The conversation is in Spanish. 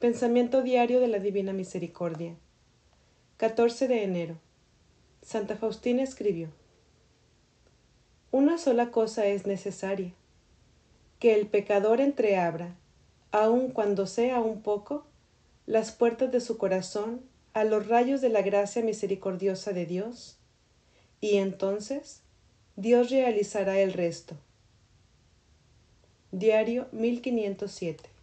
Pensamiento diario de la Divina Misericordia. 14 de enero. Santa Faustina escribió: Una sola cosa es necesaria, que el pecador entreabra, aun cuando sea un poco, las puertas de su corazón a los rayos de la gracia misericordiosa de Dios, y entonces Dios realizará el resto. Diario 1507.